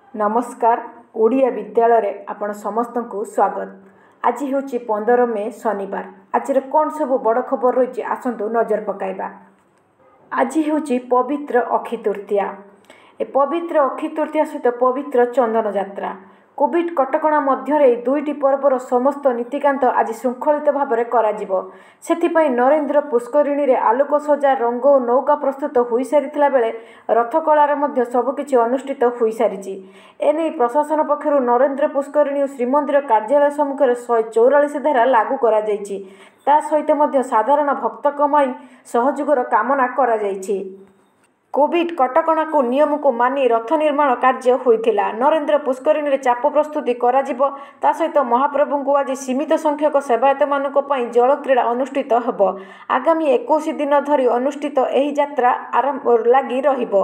नमस्कार। ओडिया विद्यालय रे आपण समस्त को स्वागत। आज हूँ 15 मे शनिवार। आज कौन सब बड़ खबर रही आसतु नजर पकाइबा। आज हूँ पवित्र अक्षी तृतीया। ए पवित्र अक्षी तृतीया सहित पवित्र चंदन यात्रा। कोविड कटकणा मध्य दुईटी पर्वर समस्त नीतिकांत आज श्रृंखलित भाव में करा नरेंद्र पुष्करिणी रे आलोक सजा रंग और नौका प्रस्तुत हो सारी बेले रथकलार सबकिछि अनुष्ठित हो सारी। एने प्रशासन पक्षर नरेंद्र पुष्करिणी और श्रीमंदिर कार्यालय सम्मुखें 144 धारा लागू करा जायछि। ता सहित साधारण भक्तकमय सहयोगर कामना करा जायछि। कोविड कटकणा को नियम को मानि रथ निर्माण कार्य होइथिला। नरेंद्र पुष्करिणी रे चाप प्रस्तुति करा जिवो। ता सहित महाप्रभु को आज सीमित संख्यक सेवायत मानक पई जल क्रीड़ा अनुष्ठित हेबो। आगामी 21 दिन धरी अनुष्ठित एही यात्रा आरंभ लागि रहिबो।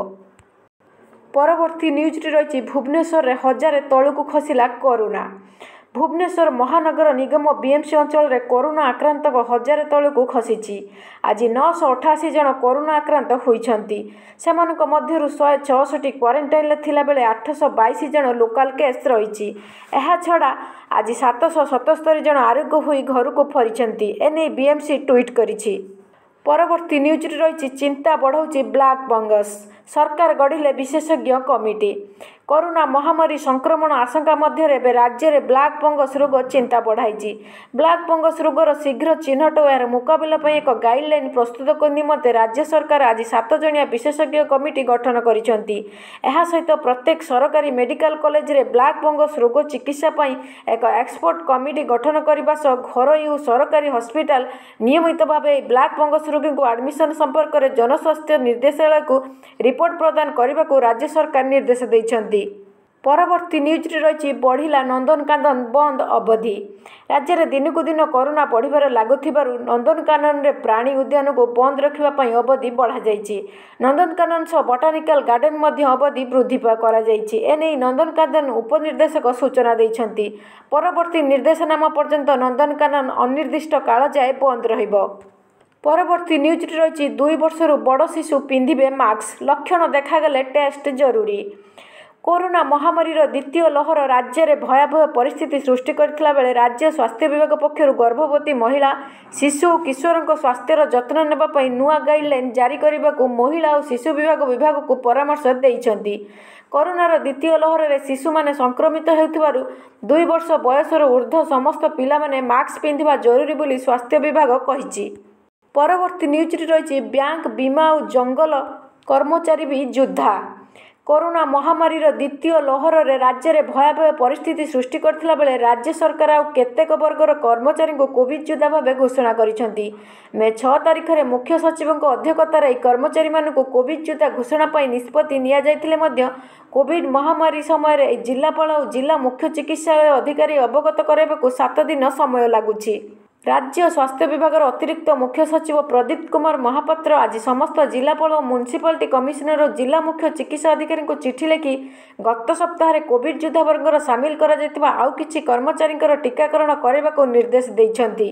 परवर्ती न्यूज रही भुवनेश्वर रे हजारे तळुकु खसिला कोरोना। भुवनेश्वर महानगर निगम बीएमसी अंचल रे कोरोना आक्रांत हजारे तळुकु खसिछि। आज 988 जन कोरोना आक्रांत होइछन्ति। सेमानक मध्यरु 166 क्वारंटाइन ले थिला बेले 822 जन लोकल केस रहिछि। एहा छडा आज 777 जन आरोग्य होई घरको फरिछन्ति। एने बीएमसी ट्वीट करिछि। परवर्ती न्यूज रही चिंता बढ़ाऊँ ब्लैक फंगस। सरकार गढ़िले विशेषज्ञ कमिटी। कोरोना महामारी संक्रमण आशंका मध्य राज्य में ब्लैक फंगस रोग चिंता बढ़ाई। ब्लैक फंगस रोगर शीघ्र चिन्हट और यार मुकाबला एक गाइडलाइन प्रस्तुत निमंते राज्य सरकार आज 7 जणिया विशेषज्ञ कमिटी गठन करिसेंती। एहा सहित प्रत्येक सरकारी मेडिकल कॉलेज रे ब्लैक फंगस रोग चिकित्सा पई एक एक्सपर्ट कमिटी गठन करने सह घरोई और सरकारी हॉस्पिटल नियमित भाव ब्लैक फंगस रोगी को एडमिशन संपर्क में जनस्वास्थ्य निर्देशालय को रिपोर्ट प्रदान करने को राज्य सरकार निर्देश देइछन्ति। परवर्ती न्यूज रही बढ़िला नंदनकानन बंद अवधि। राज्य में दिनकू दिन कोरोना बढ़िबार लागुथिबारु नंदनकानन रे प्राणी उद्यान को बंद रखिबा अवधि बढ़ा जाइछि। नंदनकानन सह बोटानिकल गार्डन मध्य अवधि वृद्धि करा जाइछि। एने नंदनकानन उपनिर्देशक सूचना दैछन्ति। परवर्ती निर्देशनामा पर्यंत नंदनकानन अनिर्दिष्ट काल जाए बंद रहिबो। परवर्ती न्यूज रही 2 वर्षर बड़ शिशु पिंधिबे मास्क। लक्षण देखागले टेस्ट जरूरी। कोरोना महामारी द्वितीय लहर राज्य में भयावह परिस्थिति सृष्टि करथिला बेले राज्य स्वास्थ्य विभाग पक्षर गर्भवती महिला शिशु और किशोर स्वास्थ्यर जत्न नेबा पई नुआ गाइडलाइन जारी करने को महिला और शिशु विभाग को परामर्श देइछन्ति। कोरोनार द्वितीय लहर में शिशु माने संक्रमित हेउथिबारु 2 वर्ष बयसर ऊर्ध्व समस्त पिला माने मास्क पिंधिबा जरूरी बोली स्वास्थ्य विभाग कहिछि। परवर्ती न्यूज रही बैंक बीमा और जंगल कर्मचारी भी योद्धा। कोरोना महामारी द्वितीय लहर में राज्य में भयावह परिस्थिति सृष्टि करथिला बेले राज्य सरकार और केतेक वर्गर कर्मचारी को कोविड योद्धा भाव घोषणा करिसेंति। मे 6 तारिख में मुख्य सचिव अध्यक्षतार कर्मचारी मानक कोविड योद्धा घोषणा पर निष्पत्ति निया जाइथिले मध्य कोविड महामारी समय जिलापाल और जिला मुख्य चिकित्सालय अधिकारी अवगत कराइबाकु 7 दिन समय लागुछि। राज्य स्वास्थ्य विभाग अतिरिक्त मुख्य सचिव प्रदीप कुमार महापात्र आज समस्त जिलापाल और म्युनिसिपालिटी कमिशनर और जिला मुख्य चिकित्सा अधिकारी को चिठी लिखि गत सप्ताह कोविड योद्धा वर्गर सामिल करा आउ किछि कर्मचारी टीकाकरण करने को निर्देश देइछन्ति।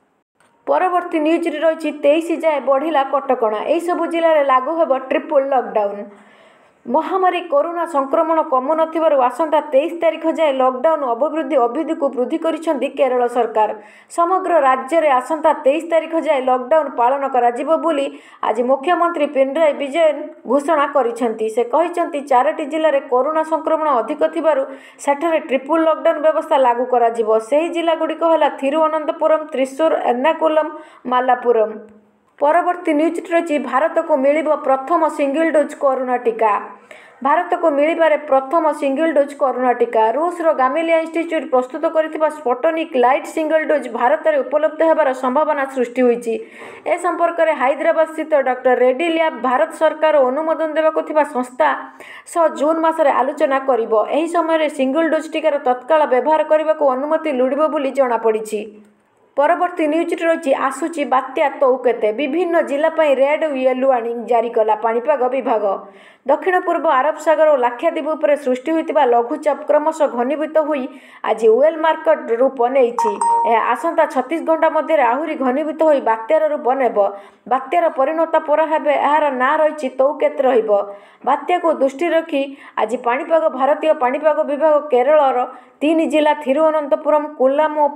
परवर्ती न्यूज रही 23 जाए बढ़िला कटकणा। यही सबु जिले में लागू हेब ट्रिपल लॉकडाउन। महामारी कोरोना संक्रमण कमु नथिबारु आसंता 23 तारिख जाए लॉकडाउन अवधि को वृद्धि करिसेंति केरल सरकार। समग्र राज्य में आसंता 23 तारिख जाए लॉकडाउन पालन करा जिवो बोली आज मुख्यमंत्री पिनराई विजयन घोषणा करिसेंति। से कहिसेंति 4टी जिले में कोरोना संक्रमण अधिक थिबारु सेठारे ट्रिपल लॉकडाउन व्यवस्था लागू करा जिवो। सेही जिला गुड़िक हला थिरुवनंतपुरम, त्रिशूर, एर्नाकुलम, मालापुरम। परवर्ती न्यूज रही भारत को मिलिबो प्रथम सिंगल डोज कोरोना टीका। भारत को मिलिबारे प्रथम सिंगल डोज कोरोना टीका रूसर गामेलिया इंस्टीट्यूट प्रस्तुत करथिबा Sputnik light single dose Bharat में उपलब्ध होबार संभावना सृष्टि होईछि। ए संपर्क में हैदराबाद स्थित डॉक्टर रेड्डी लैब भारत सरकार अनुमोदन देवाक थिबा संस्था सह जून मासरे आलोचना करिबो। एही समय सिंगल डोज टीकार तत्काल व्यवहार करने को अनुमति लोड़िबो बोली जଣା पड़िछि। परवर्ती न्यूज रही आसूची बात्या तौकेते विभिन्न जिला रेड और येलो वार्निंग जारी कला पाणीपाग विभाग। दक्षिण पूर्व आरब सागर और लाक्षाद्वीप पर सृष्टि होता लघुचाप क्रमशः घनीभूत होई आज वेल मार्केट रूप नहीं आसंता 36 घंटा मध्य आहरी घनीभूत हो बात्यार रूप नेब। बात्यार परिणत पराभाव यार ना रही तौकेत बात्या को दृष्टि रखी आज पाणीपाग भारतीय पाणीपाग विभाग केरल 3 जिला थिरुवनंतपुरम कोल्लाम और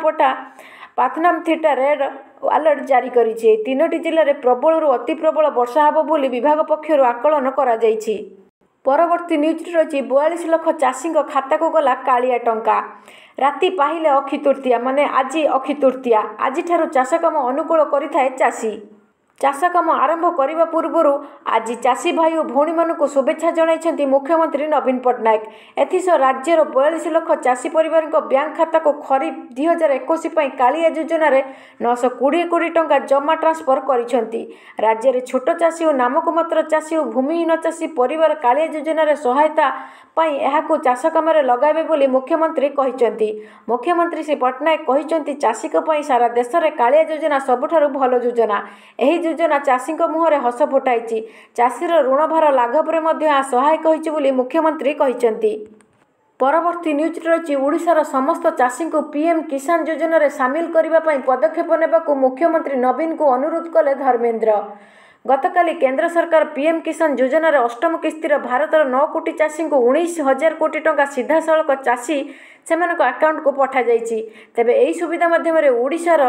पाथनामथिट्टा रेड अलर्ट जारी करिछि। 3टी जिले में प्रबल अति प्रबल वर्षा हेब बोली विभाग पक्षर आकलन करा जाइछि। परवर्ती न्यूज रही 42 लाख चाषी खाता को गला कालिया टंका। राति पाहिले अक्षी तृतीया माने आज अक्षी तृतीया आज चाष काम अनुकूल करिथाए चाषी। चाष काम आरंभ करने पूर्व आज चाषी भाई और भौणी मानक शुभेच्छा जणाइछन्ति मुख्यमंत्री नवीन पट्टनायक। एथिसह राज्यर 42 लाख चाषी परिवार बैंक खाता को खरीफ 2021 कालिया योजन 920 कोटी टंका जमा ट्रांसफर करिछन्ति। राज्य में छोट चाषी और नामक मात्र चाषी और भूमिहीन चाषी परिवार कालिया योजन सहायता पाई एहाको चाष काम लगाइबे बोली मुख्यमंत्री कहिछन्ति। मुख्यमंत्री श्री पट्टनायक कहिछन्ति चाषी सारा देश में कालिया योजना सबुठारु भल योजना। एही योजना चाषी मुहर हस फुटाई चाषीर ऋण भार लाघव में सहायक होइछि बोली मुख्यमंत्री कहिछन्ति। परवर्ती न्यूज रही ओडिशार समस्त चाषी को पीएम किसान योजन सामिल करने पदक्षेप नेबाकू मुख्यमंत्री नवीन को अनुरोध कले धर्मेन्द्र। गतकाली केंद्र सरकार पीएम किसान योजन अष्टम किस्तिर भारतर 9 कोटी चाषी को 19,000 कोटी टंका सीधा सड़क चाषी से अकाउंट को पठा जाइछि। तेबे एही सुविधा माध्यम ओडिशार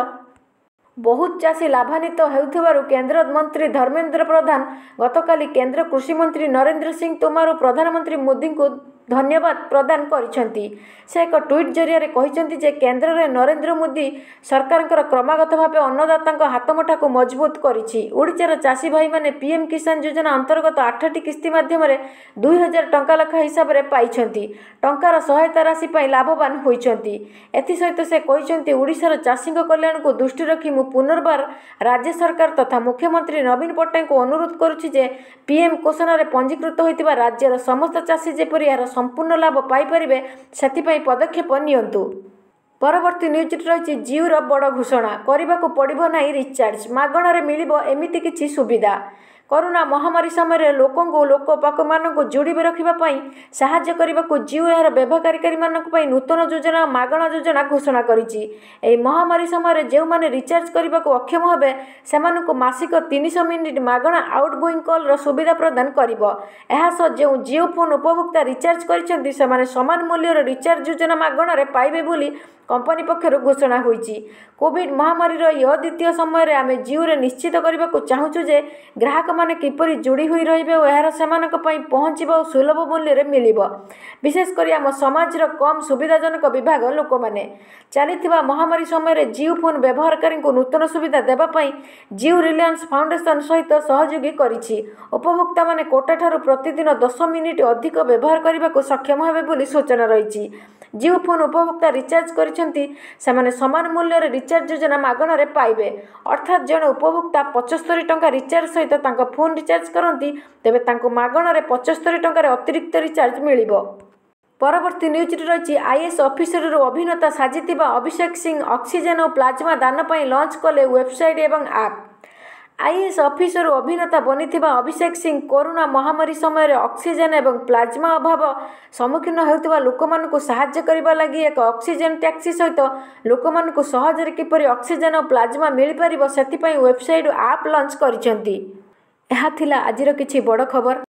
बहुत चाषी लाभान्वित होउथिबारु केंद्र मंत्री धर्मेन्द्र प्रधान गतकाली केंद्र कृषि मंत्री नरेंद्र सिंह तोमर और प्रधानमंत्री मोदी को धन्यवाद प्रदान करिसेंति। से एक ट्वीट जरिया कहिसेंति जे केंद्र रे नरेंद्र मोदी सरकार क्रमागत भाव अन्नदाता हाथमुठा को मजबूत करिछि। ओडिशार चाषी भाई माने पीएम किसान योजना अंतर्गत 8टी किस्ती माध्यम 2000 टंका लेखा हिसाब से पाइछन्ति। टंकार सहायता राशि पाई लाभवान होइछन्ति। एथि सहित से कहिसेंति ओडिशार चाषी कल्याण को दृष्टि रखी मु पुनर्बार राज्य सरकार तथा मुख्यमंत्री नवीन पट्टनायक को अनुरोध करुछि जे पीएम कोषण में पंजीकृत होइतिबा राज्यर समस्त चाषी जेपरि यार संपूर्ण लाभ पाइपारे से पदक्षेप नियंतु। परवर्ती न्यूज रही जिओर बड़ घोषणा करने को पड़ो ना रिचार्ज मागणार मिलिबो एमिति किछि सुविधा। कोरोना महामारी समय लोक पाक जोड़ी रखापी साहाय्य करने को जिओ यार व्यवहारकारी नूतन योजना मागणा योजना घोषणा करी। महामारी समय जो मैंने रिचार्ज करने को अक्षम हेबे से मासिक 300 मिनिट मागणा आउटगोइंग कॉल सुविधा प्रदान कर। जो जिओ फोन उपभोक्ता रिचार्ज कर समान मूल्य रिचार्ज योजना मागणार पाइबे बोली कंपनी पक्षर घोषणा होईची। कोविड महामारी द्वितीय समय आम जिओ रे निश्चित करने को चाहूँ जे ग्राहक माने किपरि जोड़ी हुई रहिबे और यार सेमानक पई पहुँचबा और सुलभ मूल्य रे मिलिबो। विशेषकर आम समाज कम सुविधाजनक विभाग लोक मैंने चलीथिबा महामारी समय जिओ फोन व्यवहारकारी को नूतन सुविधा देवाई जिओ रिलायंस फाउंडेशन सहित सहयोगी करिछि। उपभोक्ता माने कोटा ठारू प्रतिदिन 10 मिनिट अधिक व्यवहार करने को सक्षम हेबे बोली सूचना रही। जिओ फोन उपभोक्ता रिचार्ज करिसेंति सेमाने समान मूल्य रिचार्ज योजना मागणार पाइबे। अर्थात जड़े उपभोक्ता 75 टंका रिचार्ज सहित तांका फोन रिचार्ज करती तेबे तांको मागणार 75 टंकार अतिरिक्त रिचार्ज मिलिबो। परवर्ती न्यूज रही आईएएस ऑफिसर अभिनेता साजिथिबा अभिषेक सिंह ऑक्सीजन और प्लाज्मा दान पई लॉन्च कले वेबसाइट एवं ऐप। आईएएस ऑफिसर अभिनेता बनिथिबा अभिषेक सिंह कोरोना महामारी समय ऑक्सीजन एवं प्लाज्मा अभाव सम्मुखीन होउथिबा लोकमानकु सहाय्य करिबा लागि एक ऑक्सीजन टैक्सी सहित लोकमानकु सहजरे किपरि ऑक्सीजन और प्लाज्मा मिल परिबो सेति पई वेबसाइट ऐप लॉन्च करिसेंति। यह थिला आजिर किछि बड़ खबर।